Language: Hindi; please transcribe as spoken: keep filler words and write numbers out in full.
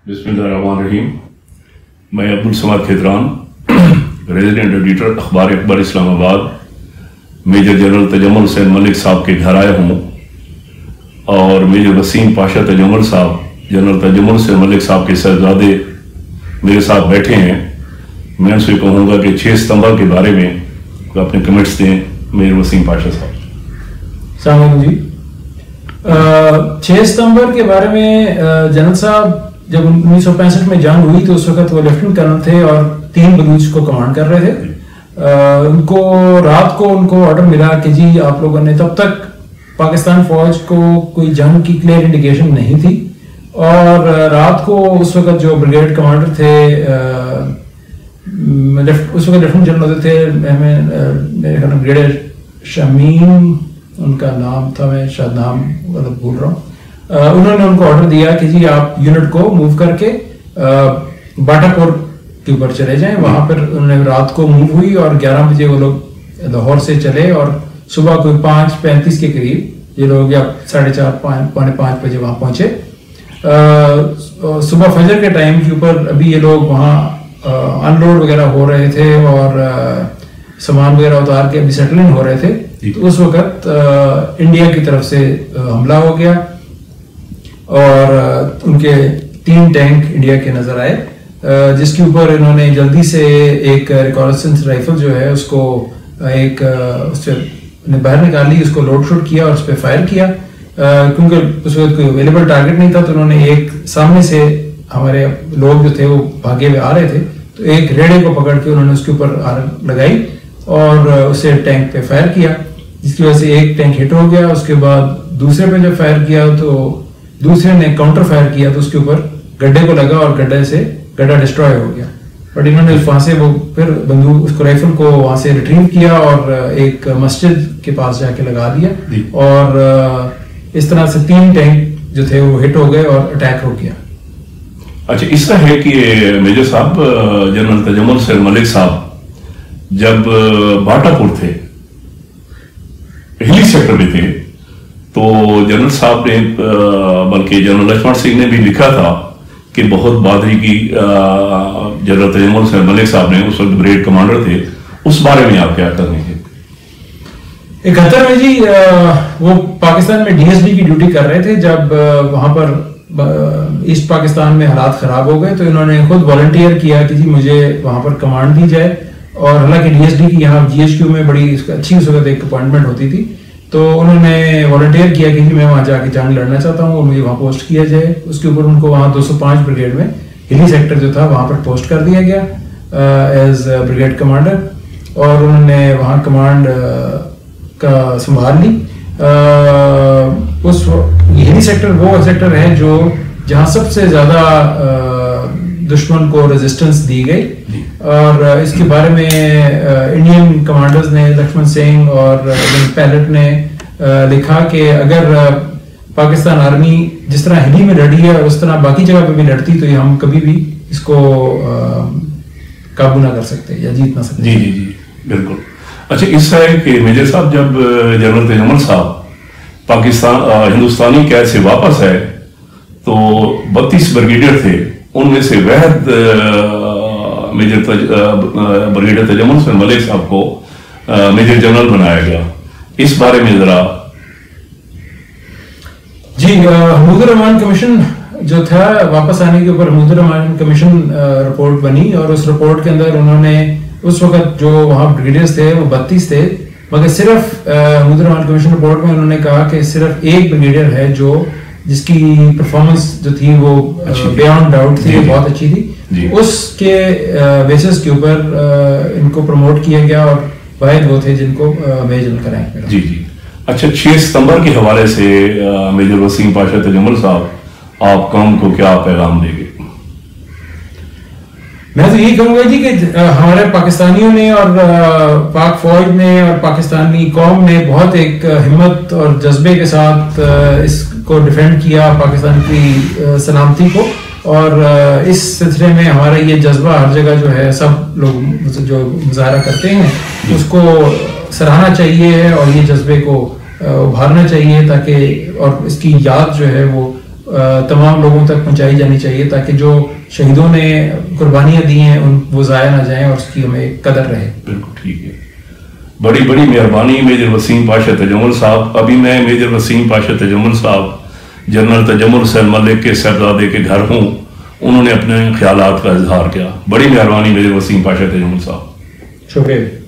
बिस्मिल्लाहिर्रहमानिर्रहीम। मैं अब्दुल समाद खेतरान, रेजिडेंट एडिटर अखबार अकबर इस्लामाबाद, मेजर जनरल तजम्मुल हुसैन मलिक साहब के घर आया हूँ और मेजर वसीम पाशा तजम्मुल साहब, जनरल तजम्मुल हुसैन मलिक साहब के साहबजादे मेरे साथ बैठे हैं। मैं उनसे कहूँगा कि छः सितंबर के बारे में अपने कमेंट्स दें। मेजर वसीम पाशा साहब। सलाम जी। छः सितंबर के बारे में जनरल साहब जब उन्नीस सौ पैंसठ में जंग हुई तो उस वक्त वो लेफ्टिनेंट कर्नल थे और तीन बलूच को कमांड कर रहे थे। आ, उनको रात को उनको ऑर्डर मिला कि जी आप लोगों ने, तब तक पाकिस्तान फौज को कोई जंग की क्लियर इंडिकेशन नहीं थी और रात को उस वक्त जो ब्रिगेड कमांडर थे, आ, उस वक्त लेफ्टिनेंट जनरल होते थे, मेरे ख्याल में ब्रिगेडियर शमीम उनका नाम था, मैं शायद नाम गलत भूल रहा हूँ। उन्होंने उनको ऑर्डर दिया कि जी आप यूनिट को मूव करके बाटापुर के ऊपर चले जाएं। वहां पर उन्होंने रात को मूव हुई और ग्यारह बजे वो लोग लाहौर से चले और सुबह कोई पाँच पैंतीस के करीब ये लोग, या साढ़े चार पाँच पौने पाँच बजे वहां पहुंचे। सुबह फजर के टाइम के ऊपर अभी ये लोग वहाँ अनलोड वगैरह हो रहे थे और आ, सामान वगैरह उतार के अभी सेटलिंग हो रहे थे। तो उस वक्त आ, इंडिया की तरफ से आ, हमला हो गया और उनके तीन टैंक इंडिया के नजर आए, जिसके ऊपर इन्होंने जल्दी से एक रिकॉर्डेंस राइफल जो है उसको एक उससे बाहर निकाली, उसको लोड शूट किया और उस पर फायर किया। क्योंकि उस वक्त कोई अवेलेबल टारगेट नहीं था तो उन्होंने एक सामने से, हमारे लोग जो थे वो भागे हुए आ रहे थे, तो एक रेड़े को पकड़ के उन्होंने उसके ऊपर आग लगाई और उसे टैंक पे फायर किया, जिसकी वजह से एक टैंक हिट हो गया। उसके बाद दूसरे पे जब फायर किया तो दूसरे ने काउंटर फायर किया तो उसके ऊपर गड्ढे को लगा और गड्ढे से गड्ढा डिस्ट्रॉय हो गया। बट इन्होंने वहां से वो फिर बंदूक उसको राइफल को वहां से रिट्रीव किया और एक मस्जिद के पास जाके लगा दिया और इस तरह से तीन टैंक जो थे वो हिट हो गए और अटैक हो गया। अच्छा, इसका है कि मेजर साहब, जनरल तजम्मुल हुसैन मलिक साहब जब बाटापुर थे, हिली सेक्टर में थे, तो जनरल साहब ने, बल्कि जनरल लक्ष्मण सिंह ने भी लिखा था कि बहुत बहादुरी की जनरल तजम्मुल हुसैन मलिक साहब ने, उस वक्त ब्रिगेड कमांडर थे। उस बारे में आप क्या करेंगे? इकहत्तर में जी वो पाकिस्तान में डीएसडी की ड्यूटी कर रहे थे जब वहां पर ईस्ट पाकिस्तान में हालात खराब हो गए, तो इन्होंने खुद वॉलंटियर किया कि जी मुझे वहां पर कमांड दी जाए। और हालांकि डीएसडी की यहाँ जीएचक्यू में बड़ी अच्छी उस वक्त एक अपॉइंटमेंट होती थी, तो उन्होंने वॉलंटियर किया कि मैं वहां जाके जंग लड़ना चाहता हूँ और मुझे वहां पोस्ट किया जाए। उसके ऊपर उनको वहां दो सौ पाँच ब्रिगेड में हिली सेक्टर जो था वहां पर पोस्ट कर दिया गया एज ब्रिगेड कमांडर और उन्होंने वहां कमांड का संभाल ली। uh, उस हिली सेक्टर वो सेक्टर है जो जहां सबसे ज्यादा दुश्मन को रेजिस्टेंस दी गई और इसके बारे में इंडियन कमांडर्स ने, लक्ष्मण सिंह और पैलेट ने लिखा कि अगर पाकिस्तान आर्मी जिस तरह हिली में लड़ी है और उस तरह बाकी जगह पे भी लड़ती तो ये हम कभी भी इसको काबू ना कर सकते या जीत ना सकते। जी जी जी बिल्कुल। अच्छा, इससे है कि मेजर साहब जब जनरल तजम्मुल साहब पाकिस्तान हिंदुस्तानी कैद से वापस आए तो बत्तीस ब्रिगेडियर थे, उनमें से वहद मेजर ब्रिगेडियर तजम्मुल हुसैन मलिक साहब को मेजर जनरल बनाया गया। इस बारे में जरा। जी, हमूदुर रहमान कमीशन जो था, वापस आने के ऊपर हमूदुर रहमान कमीशन रिपोर्ट बनी और उस रिपोर्ट के अंदर उन्होंने, उस वक्त जो वहाँ ब्रिगेडियर्स थे वो बत्तीस थे, मगर सिर्फ हमूदुर रहमान कमीशन रिपोर्ट में उन्होंने कहा कि सिर्फ एक ब्रिगेडियर है जो जिसकी परफॉर्मेंस जो थी वो बियॉन्ड डाउट थी, बहुत अच्छी थी। उसके बेसिस के ऊपर इनको प्रमोट किया गया और वाहिद वो थे जिनको मेजर कराएंगे। जी जी। अच्छा, छह सितंबर के हवाले से मेजर वसीम पाशा तजम्मुल साहब, आप कौम को क्या पैगाम देंगे? मैं तो यही कहूंगा जी कि हमारे पाकिस्तानियों ने और पाक फौज ने और पाकिस्तानी कौम ने बहुत एक हिम्मत और जज्बे के साथ इसको डिफेंड किया, पाकिस्तान की सलामती को। और इस सिलसिले में हमारा ये जज्बा हर जगह जो है सब लोग जो मुजाहरा करते हैं उसको सराहना चाहिए और ये जज्बे को उभारना चाहिए ताकि, और इसकी याद जो है वो तमाम लोगों तक पहुंचाई जानी चाहिए ताकि जो शहीदों ने कुर्बानियां दी हैं उन वो ज़ाया ना जाएं और उसकी हमें कदर रहे। बिल्कुल ठीक है, बड़ी बड़ी मेहरबानी मेजर वसीम पाशा तजम्मुल साहब। अभी मैं मेजर वसीम पाशा तजम्मुल साहब जनरल तजम्मुल हुसैन मलिक के साहबजादे के घर हूँ, उन्होंने अपने ख्यालात का इजहार किया। बड़ी मेहरबानी मेजर वसीम पाशा तजम्मुल साहब, शुक्रिया।